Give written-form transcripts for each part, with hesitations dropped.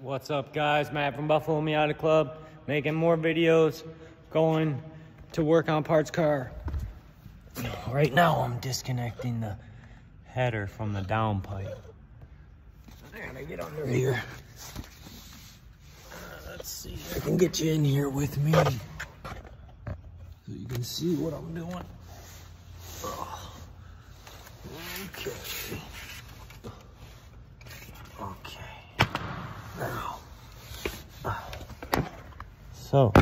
What's up, guys? Matt from Buffalo Miata Club, making more videos, going to work on parts car. Right now I'm disconnecting the header from the downpipe. I gotta get under here. Let's see if I can get you in here with me so you can see what I'm doing. Okay. Now. So.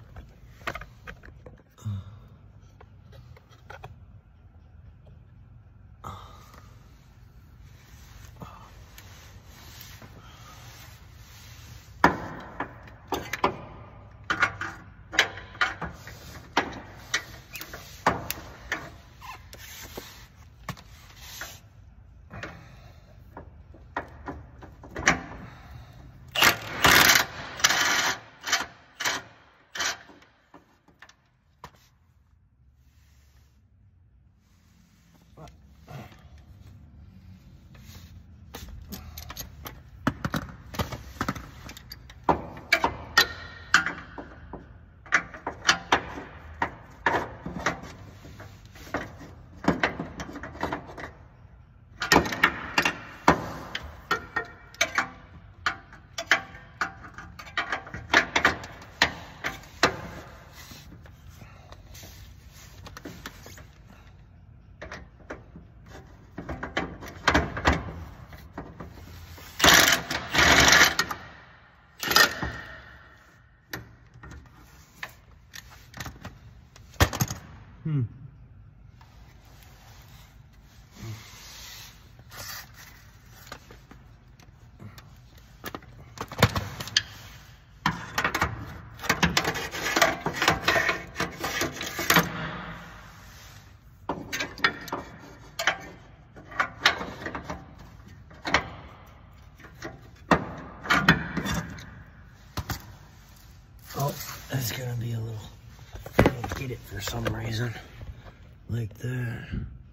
Oh, that's gonna be a little, I can't get it for some reason, like that.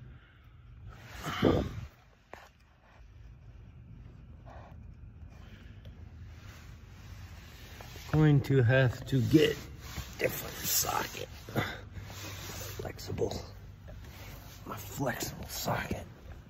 Going to have to get different socket, my flexible socket.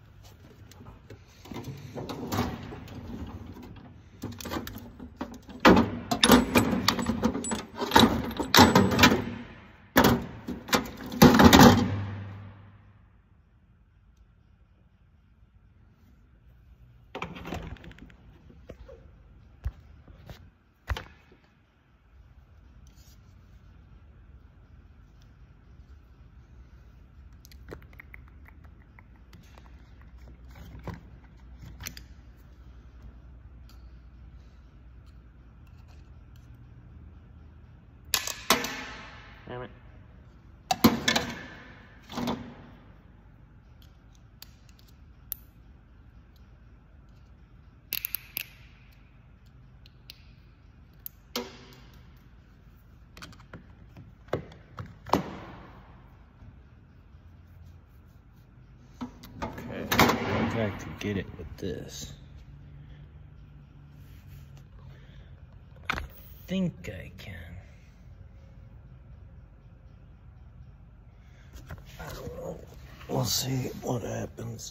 Damn it. Okay, I'll try to get it with this. I think I can. I don't know. We'll see what happens.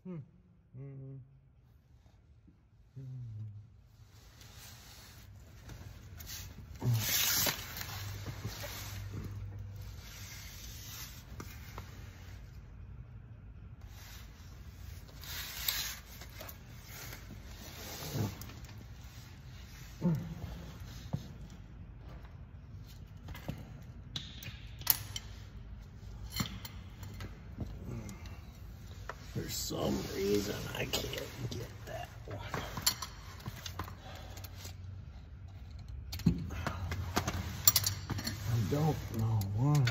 For some reason, I can't get that one. I don't know why.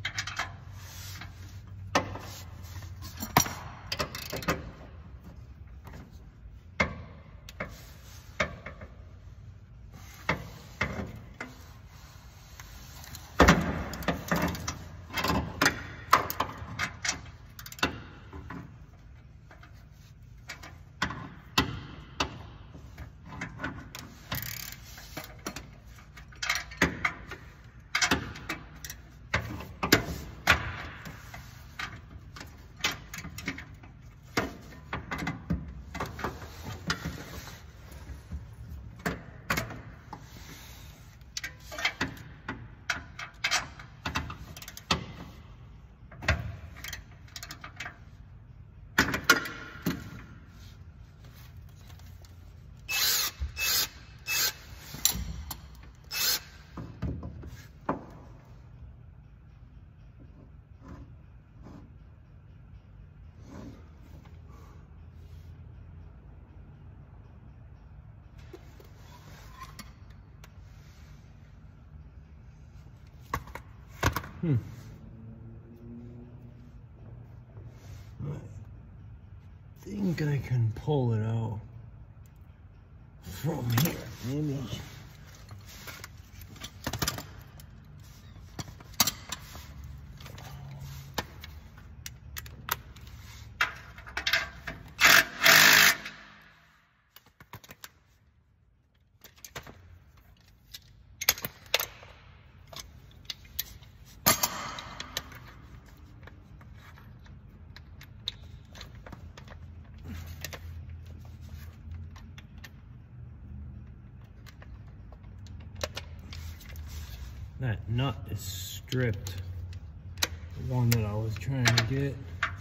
I think I can pull it out from here, maybe. That nut is stripped, the one that I was trying to get.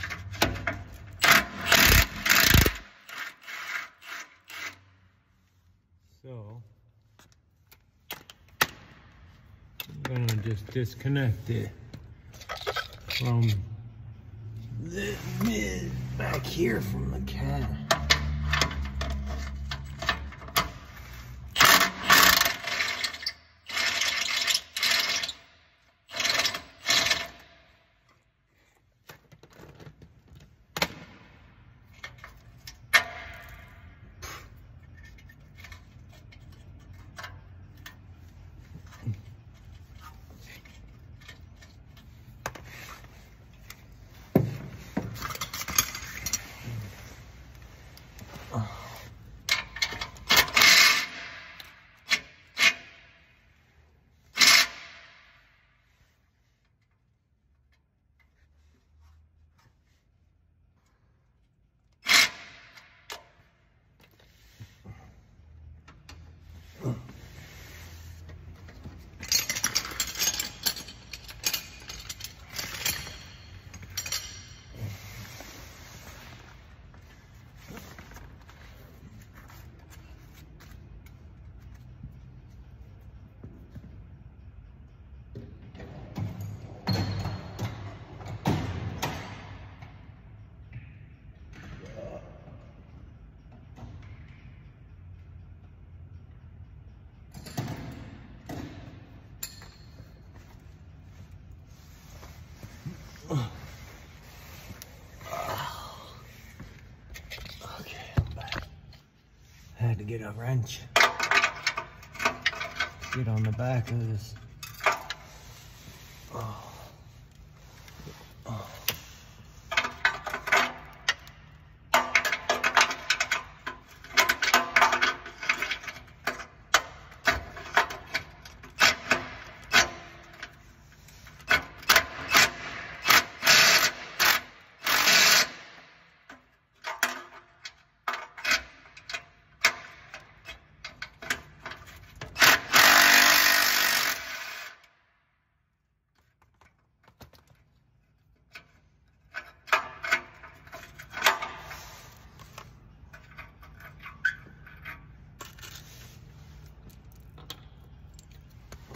So, I'm gonna just disconnect it from the mid back here from the can. Had to get a wrench, get on the back of this.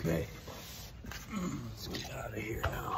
Okay, let's get out of here now.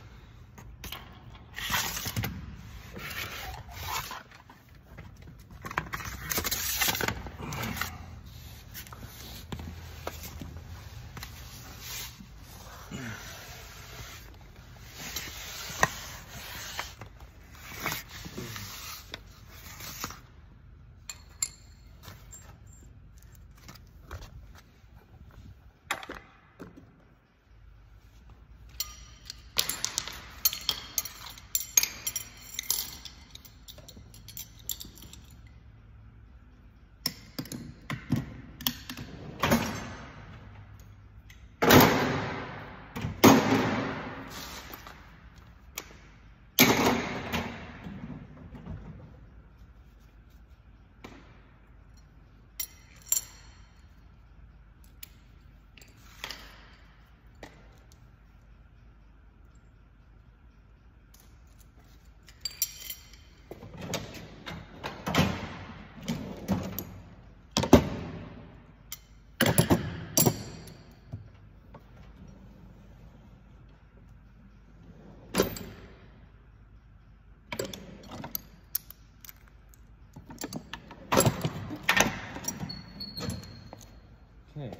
Okay.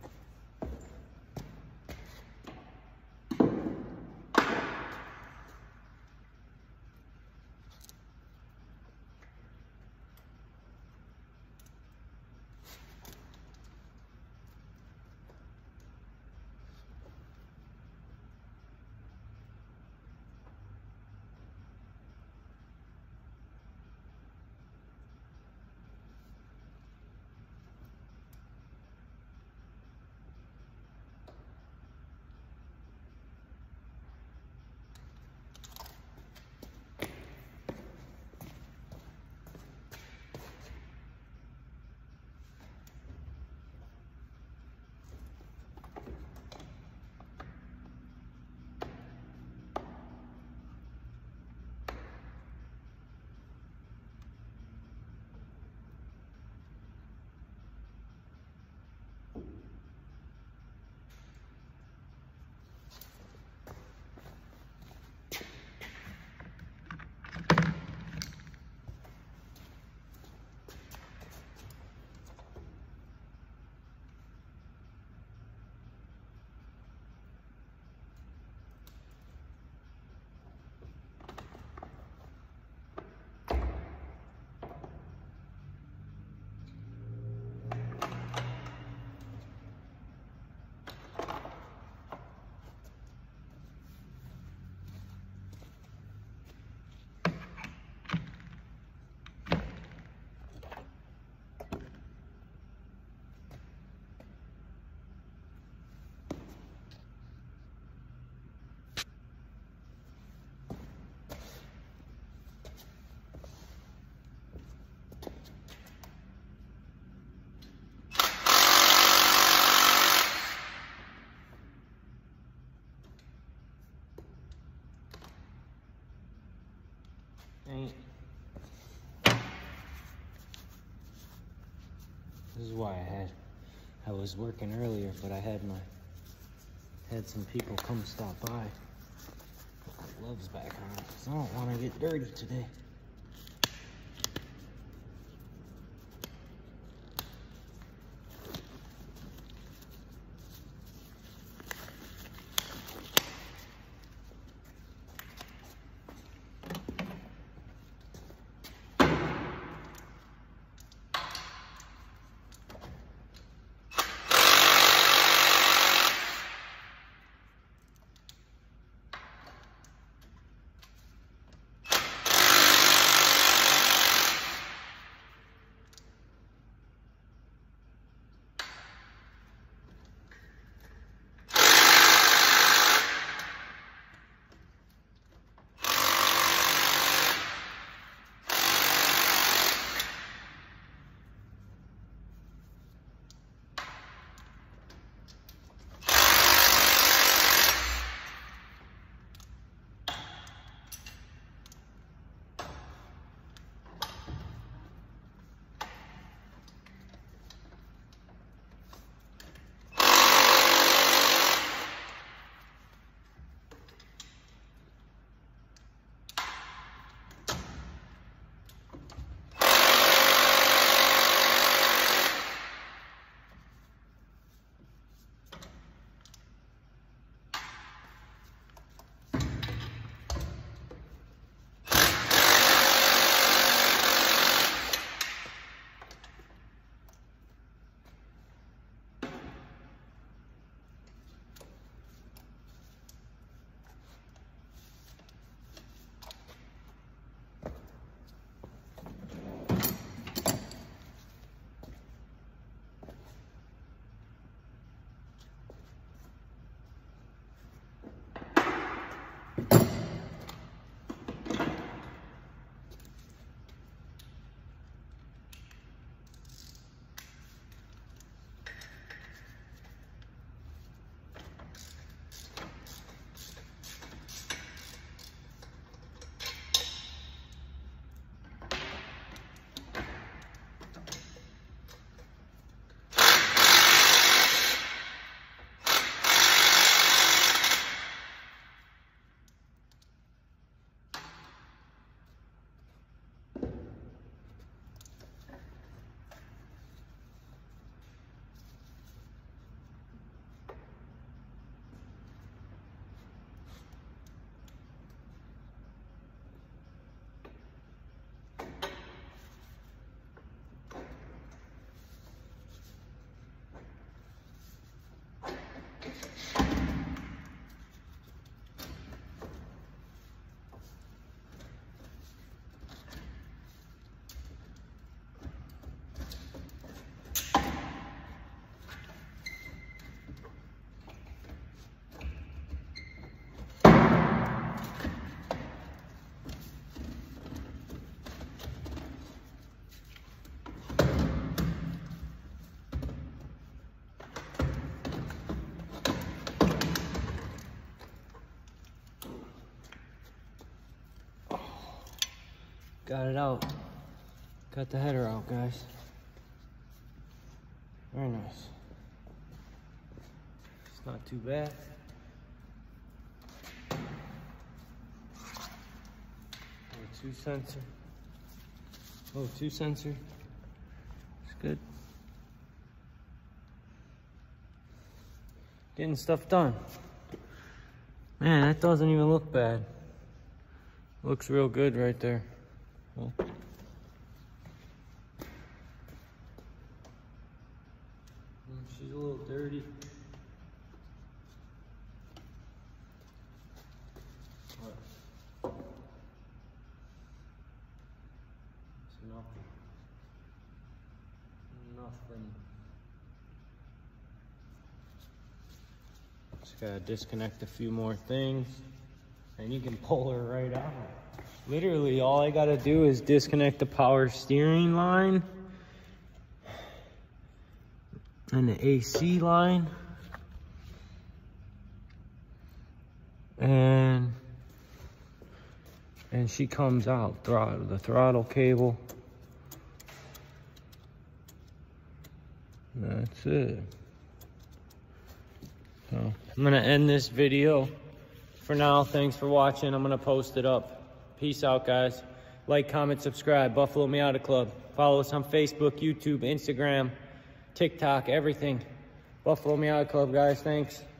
This is why I was working earlier, but I had some people come stop by. Put my gloves back on, because I don't want to get dirty today. got it out. Got the header out, guys. Very nice. It's not too bad. O2 sensor. O2 sensor. It's good. Getting stuff done. Man, that doesn't even look bad. Looks real good right there. Well, she's a little dirty. What? It's nothing. Nothing. Just gotta disconnect a few more things and you can pull her right out. Literally all I gotta do is disconnect the power steering line and the AC line and she comes out. The throttle cable. That's it. So I'm gonna end this video for now. Thanks for watching. I'm gonna post it up. Peace out, guys. Like, comment, subscribe. Buffalo Miata Club. Follow us on Facebook, YouTube, Instagram, TikTok, everything. Buffalo Miata Club, guys. Thanks.